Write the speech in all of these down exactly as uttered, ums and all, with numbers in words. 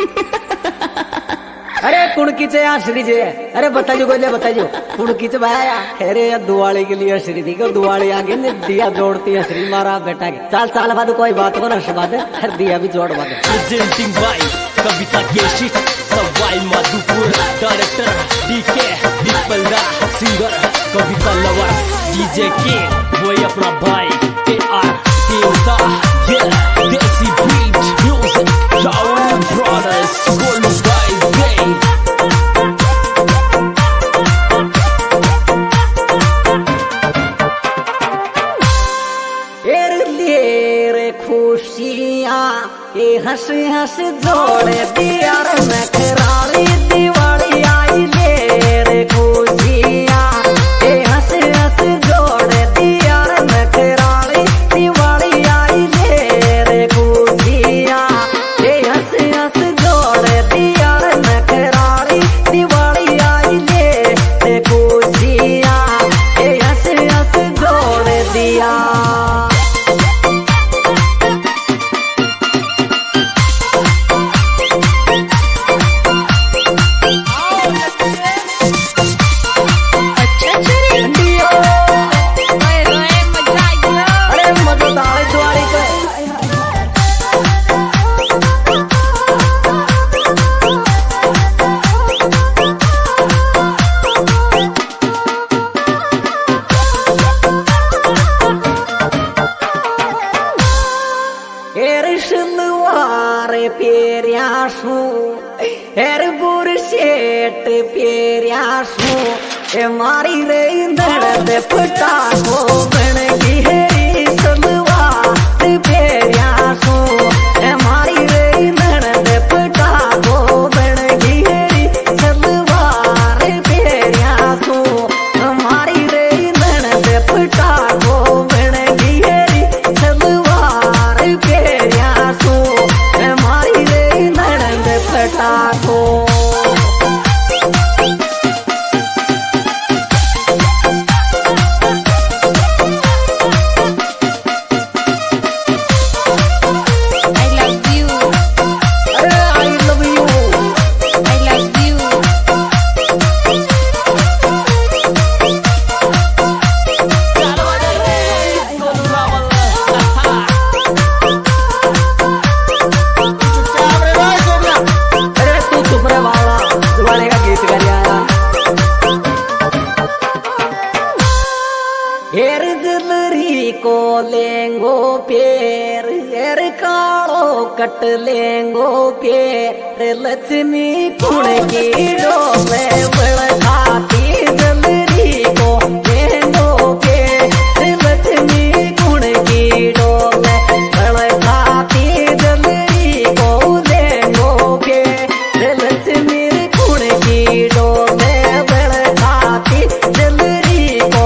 अरे कुणकीचे आश्री अरे बताजो गोले बताजो कुणकीचे भाया अरे दिवाली के लिए श्री थी दिवाली आगे ने दिया जोड़ती है श्री मारा बेटा के चाल चाल बाद कोई बात को नश बात है हर दिया भी जोड़ बात presenting by Kavita Keshi Sawai Madhupur director DK Deepla singer Kavita lover DJ के वही अपना भाई ए आर देवता ये desi beat music Shaolin Brothers Gold Guys Gang खुशियाँ ये हंस हंस जोड़े दिया मैं कराली दिवाली आई ले रे खुशियाँ ये हंस हंस जोड़े दिया मैं कराली दिवाली आई ले रे खुशियाँ ये हंस हंस जोड़े दिया मैं कराली दिवाली आई ले रे खुशियाँ ये हंस हंस जोड़े दिया पेरियासू एर बुरशेट पेरियासू ए मारी रे इंदड़ दे पटाको बन की हेरी सलवार पेरियासू ए मारी रे इंदड़ दे पटाको बन की हेरी सलवार पेरियासू मारी रे इंदड़ दे पटाको बन की हेरी सलवार पेरियासू पटाको हेर दिलरी को लेंगो पेर हेर कालो कट लेंगो पेर लक्ष्मी कुण की डोले बड़ खाती दिलरी को लेंगो पेर लक्ष्मी कुण की डोले बड़ खाती दिलरी को लेंगो पेर लक्ष्मी कुण की डोले बड़ खाती दिलरी को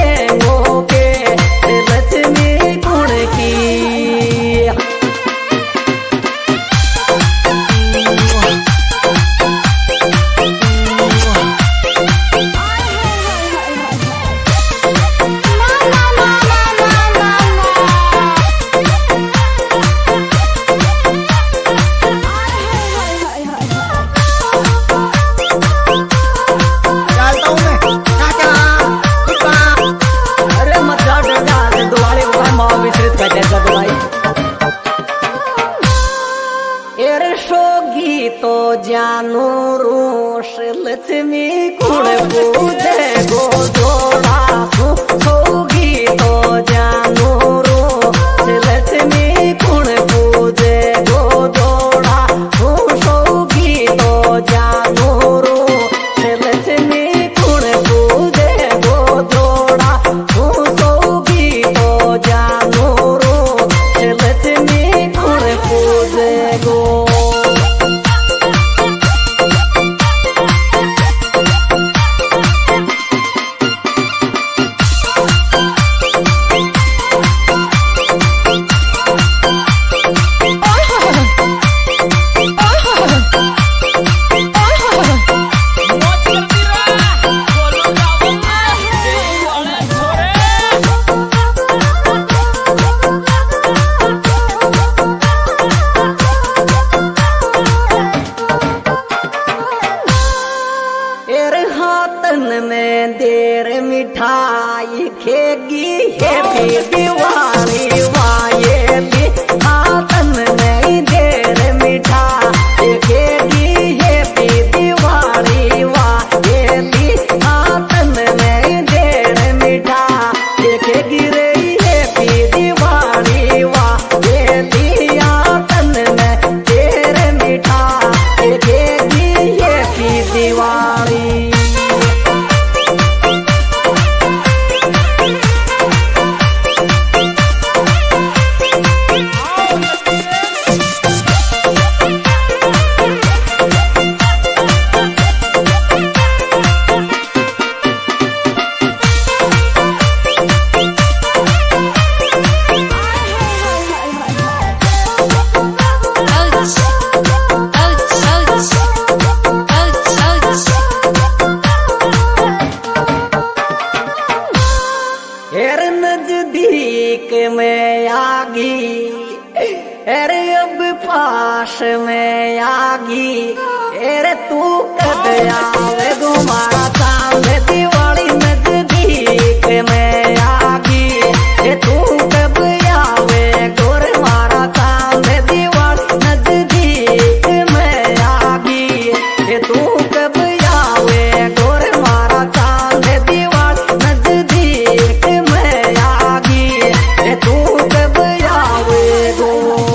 तो जानू रोष लक्ष्मी कुण पूजे गो जोड़ा होगी तो जानू रोष लक्ष्मी कुण पूजे गो जोड़ा होगी तो जानू रोष लक्ष्मी कुण पूजे गो जोड़ा होगी तो जानू रोष लक्ष्मी कुण पूजे गो दिवाली वाह ये भी हाथन में देर मीठा देखेगी ये भी दिवाली वाह ये भी हाथन में देर मीठा देखेगी रे ये भी दिवाली वाह ये भी हाथन में देर मीठा देखेगी ये भी दिवाली। अरे नजदीक में आगी अरे अब पास में आगी अरे तू कद आवे तुम्हारा सामने दिवाली नजदीक में आगी ए तू कब आवे गोर मारा सामने दिवाली नजदीक में आगी ए तू कब आवे गोर मारा सामने दिवाली नजदीक में आगी ए तू कब आवे गो।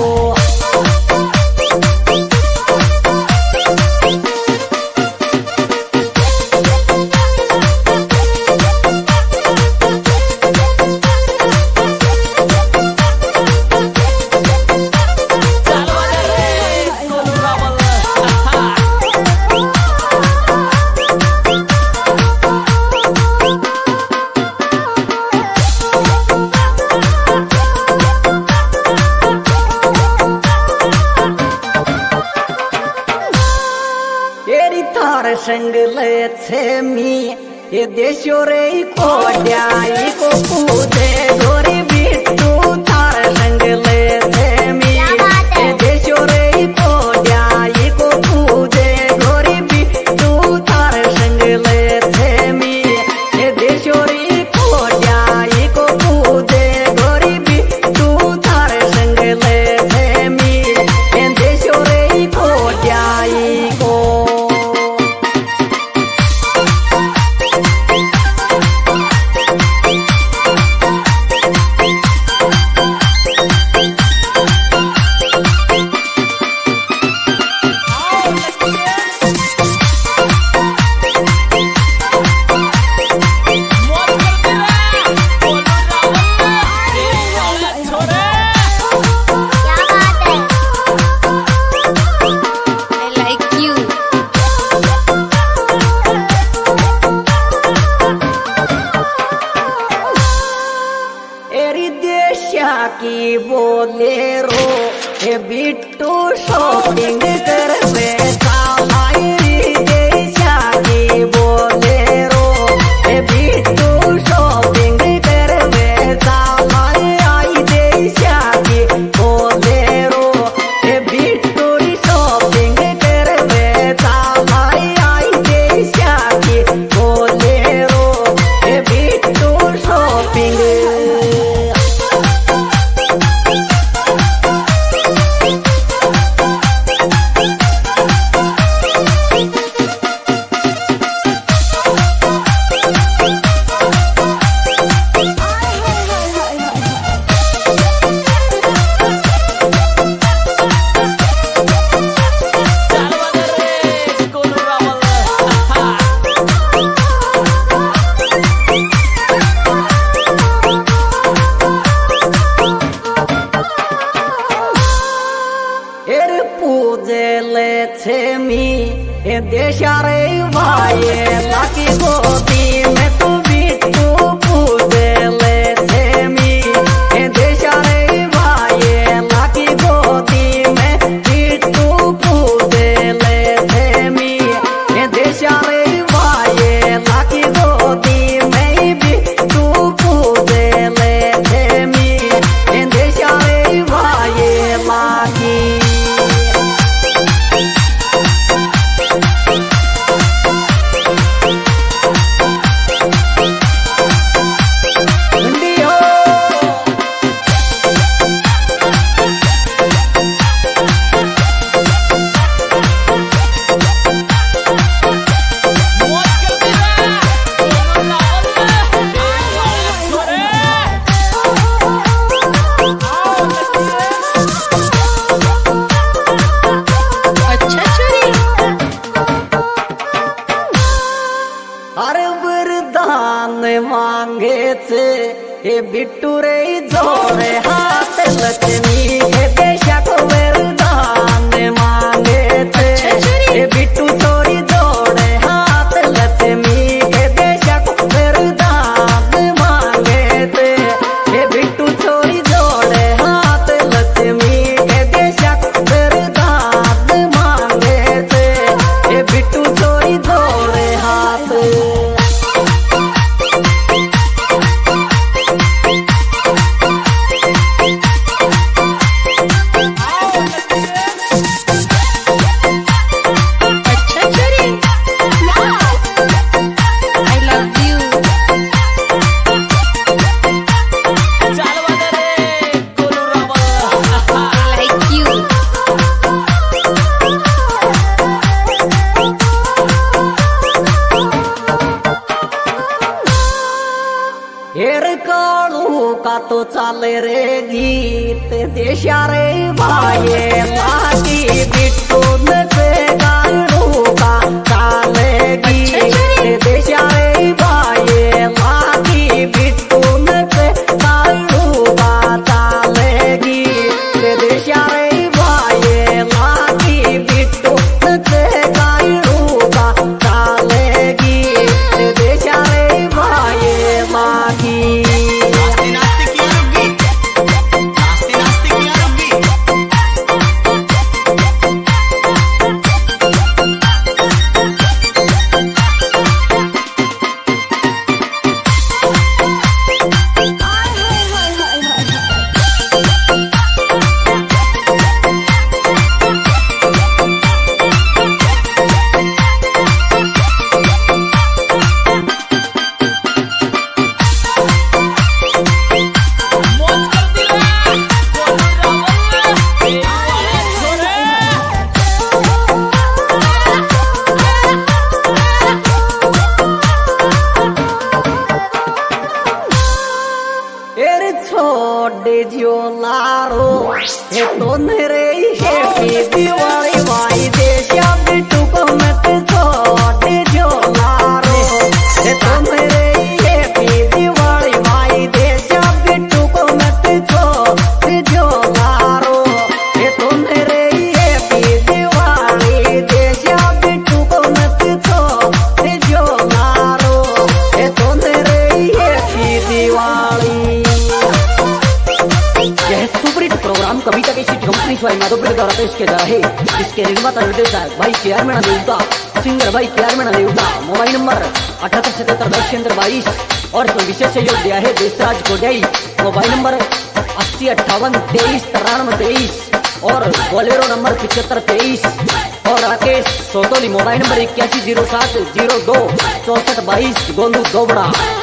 तेरी थार संग ले छे मी ये देशो रे को ड्याई को पूजे गोरी बिट्टू थार संग ले छे मी ये देशो रे को ड्याई को पूजे गोरी बिट्टू थार संग ले छे मी ये देशो रे को ड्याई को पूजे गोरी बिट्टू थार संग ले छे मी ये देशो रे को ड्याई को। की बोलेरो हे बिट्टू शॉपिंग कर देशा की बोलेरो हे बिट्टू शॉपिंग कर आई देशा की बोलेरो हे बिट्टू शॉपिंग कर आई देशा की बोलेरो हे बिट्टू शॉपिंग। देशा रे भाई लाकी गोदी में तू बिट्टू पूजे ले छेमी देशा रे भाई लाकी गोदी में बिट्टू पूजे ले छेमी देशा रे भाई लाकी गोदी में बिट्टू पूजे ले छेमी देशा रे भाई लाकी। बिट्टू रे जोड़े हाथ लक्ष्मी के देशा को वरदान मांगे थे। ये बिट्टू चोरी जोड़े हाथ लक्ष्मी के देशा को वरदान मांगे थे। ये बिट्टू चोरी जोड़े हाथ लक्ष्मी के देशा को वरदान मांगे थे। ये बिट्टू चोरी जोड़े हाथ हेर काळू का तो चाले रे गीत देशा रे भाये लागी बिट्टू नचे काळू का चाले गीत देशा रे भाये लागी बिट्टू नचे काळू का चाले गीत देशा रे भाये लागी बिट्टू नचे काळू का चाले गीत देशा रे भाये लागी छोड़े जो लारो ये तो मेरे हैप्पी दिवाली भाई देशा बिट्टू को मत छोड़े जो लारो ये तो मेरे हैप्पी दिवाली भाई देशा बिट्टू को मत छोड़े जो लारो ये तो मेरे हैप्पी दिवाली देशा बिट्टू को मत छोड़े जो लारो ये तो मेरे हैप्पी दिवाली। यह सुपरहिट प्रोग्राम कविता की सीट कंपनी स्वाई माधोपुर द्वारा पेश किया जा रहा है। इसके निर्माता निर्देशक भाई के आर मीणा देवता, सिंगर भाई के आर मीणा देवता। मोबाइल नंबर अठहत्तर सतहत्तर दस केंद्र बाईस और इसमें विशेष सहयोग दिया है देशराज कोडियाई। मोबाइल नंबर अस्सी अट्ठावन तेईस तिरानवे तेईस और बोलेरो नंबर पिछहत्तर तेईस और राकेश सोतोली मोबाइल नंबर इक्यासी जीरो सात जीरो दो चौसठ बाईस गोंदू दोबड़ा।